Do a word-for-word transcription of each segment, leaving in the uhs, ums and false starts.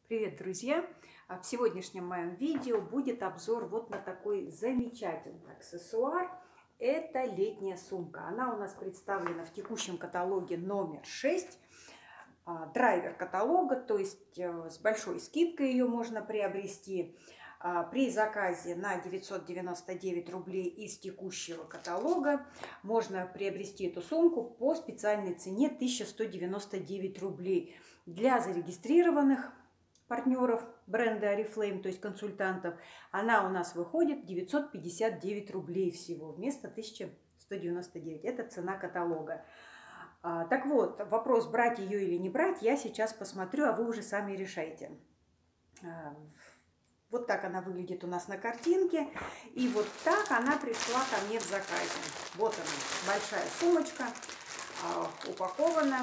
Привет, друзья! В сегодняшнем моем видео будет обзор вот на такой замечательный аксессуар. Это летняя сумка. Она у нас представлена в текущем каталоге номер шесть. Драйвер каталога, то есть с большой скидкой ее можно приобрести. При заказе на девятьсот девяносто девять рублей из текущего каталога можно приобрести эту сумку по специальной цене тысяча сто девяносто девять рублей. Для зарегистрированных партнеров бренда Oriflame, то есть консультантов, она у нас выходит девятьсот пятьдесят девять рублей всего вместо тысячи ста девяноста девяти. Это цена каталога. А, так вот, вопрос, брать ее или не брать, я сейчас посмотрю, а вы уже сами решайте. А, вот так она выглядит у нас на картинке. И вот так она пришла ко мне в заказе. Вот она, большая сумочка, а, упакована.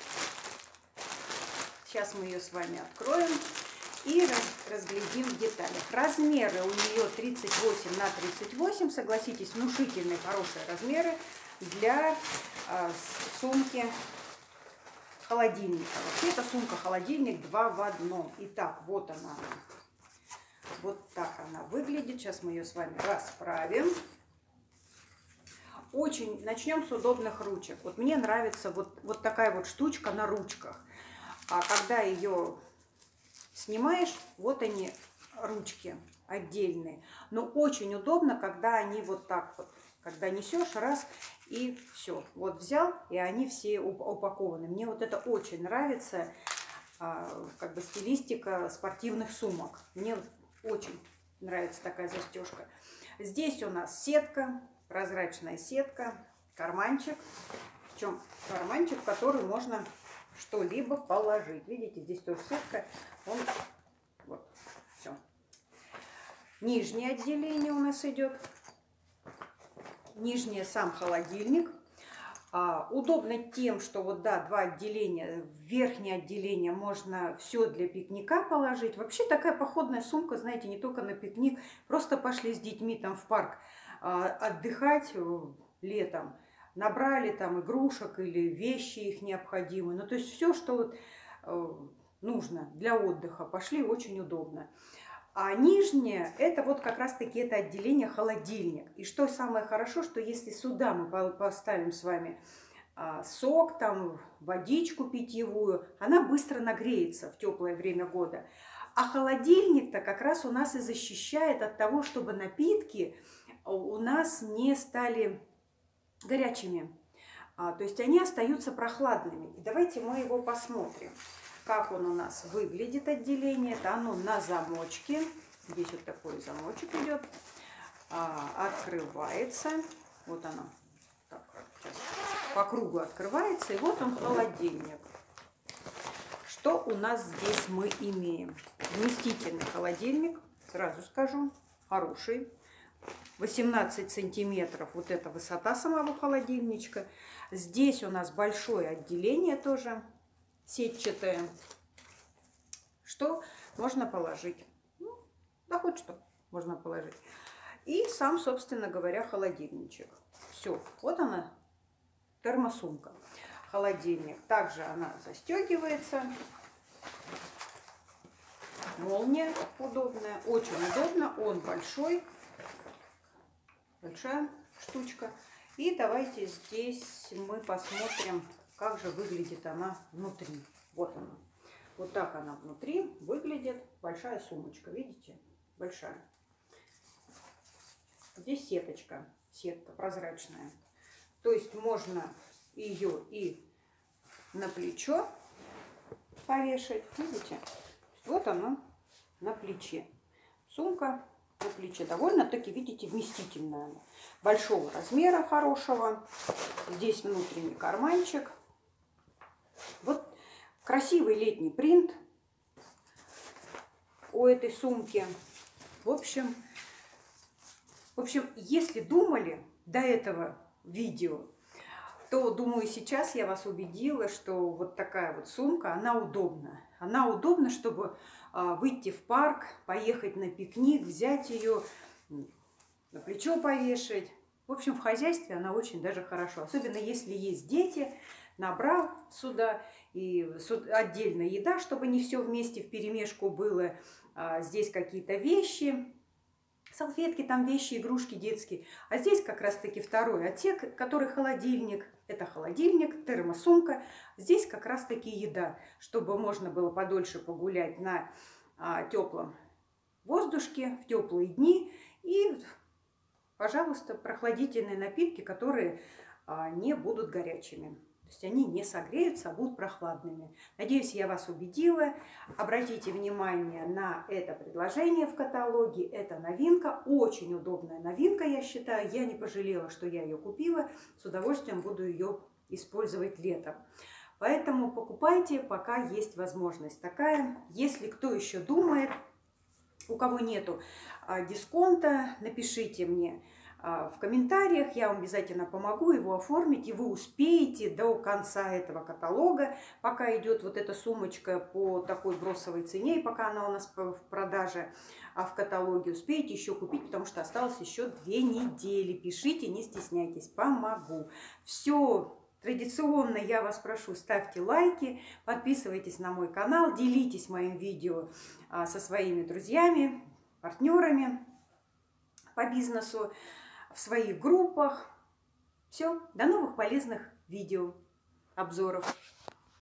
Сейчас мы ее с вами откроем и разглядим в деталях. Размеры у нее тридцать восемь на тридцать восемь. Согласитесь, внушительные, хорошие размеры для э, сумки холодильника. Вообще это сумка-холодильник два в одном. Итак, вот она. Вот так она выглядит. Сейчас мы ее с вами расправим. Очень начнем с удобных ручек. Вот мне нравится вот, вот такая вот штучка на ручках. А когда ее снимаешь, вот они, ручки отдельные. Но очень удобно, когда они вот так вот, когда несешь раз и все. Вот взял, и они все упакованы. Мне вот это очень нравится, как бы стилистика спортивных сумок. Мне очень нравится такая застежка. Здесь у нас сетка, прозрачная сетка, карманчик. Причем карманчик, в который можно что-либо положить. Видите, здесь тоже сетка. Он, вот, все. Нижнее отделение у нас идет. Нижнее сам холодильник. А, удобно тем, что вот, да, два отделения. В верхнее отделение можно все для пикника положить. Вообще такая походная сумка, знаете, не только на пикник. Просто пошли с детьми там в парк а, отдыхать летом. Набрали там игрушек или вещи их необходимые. Ну, то есть все, что вот, э, нужно для отдыха. Пошли, очень удобно. А нижнее, это вот как раз-таки это отделение холодильник. И что самое хорошо, что если сюда мы поставим с вами э, сок, там, водичку питьевую, она быстро нагреется в теплое время года. А холодильник-то как раз у нас и защищает от того, чтобы напитки у нас не стали горячими, а, то есть они остаются прохладными. И давайте мы его посмотрим, как он у нас выглядит, отделение. Это оно на замочке. Здесь вот такой замочек идет, а, открывается. Вот оно так, сейчас, по кругу открывается. И вот он, холодильник. Что у нас здесь мы имеем? Вместительный холодильник, сразу скажу, хороший. восемнадцать сантиметров, вот эта высота самого холодильничка. Здесь у нас большое отделение тоже, сетчатое. Что можно положить? Ну, да хоть что можно положить. И сам, собственно говоря, холодильничек. Все, вот она, термосумка. Холодильник. Также она застегивается. Молния удобная, очень удобно, он большой. Большая штучка. И давайте здесь мы посмотрим, как же выглядит она внутри. Вот она. Вот так она внутри выглядит. Большая сумочка, видите? Большая. Здесь сеточка. Сетка прозрачная. То есть можно ее и на плечо повешать. Видите? Вот она на плече. Сумка на плече довольно-таки, видите, вместительная. Большого размера, хорошего. Здесь внутренний карманчик. Вот красивый летний принт у этой сумки. В общем, в общем, если думали до этого видео, то, думаю, сейчас я вас убедила, что вот такая вот сумка, она удобна. Она удобна, чтобы а, выйти в парк, поехать на пикник, взять ее, на плечо повешать. В общем, в хозяйстве она очень даже хорошо. Особенно если есть дети, набрал сюда. И отдельно еда, чтобы не все вместе вперемешку было. Здесь какие-то вещи, салфетки, там вещи, игрушки детские. А здесь как раз-таки второй отсек, который холодильник. Это холодильник, термосумка. Здесь как раз-таки еда, чтобы можно было подольше погулять на а, теплом воздушке, в теплые дни. И, пожалуйста, прохладительные напитки, которые а, не будут горячими. То есть они не согреются, а будут прохладными. Надеюсь, я вас убедила. Обратите внимание на это предложение в каталоге. Это новинка, очень удобная новинка, я считаю. Я не пожалела, что я ее купила. С удовольствием буду ее использовать летом. Поэтому покупайте, пока есть возможность такая. Если кто еще думает, у кого нету дисконта, напишите мне в комментариях, я вам обязательно помогу его оформить, и вы успеете до конца этого каталога, пока идет вот эта сумочка по такой бросовой цене, и пока она у нас в продаже а в каталоге, успеете еще купить, потому что осталось еще две недели. Пишите, не стесняйтесь, помогу. Все. Традиционно я вас прошу, ставьте лайки, подписывайтесь на мой канал, делитесь моим видео со своими друзьями, партнерами по бизнесу, в своих группах. Все, до новых полезных видео, обзоров.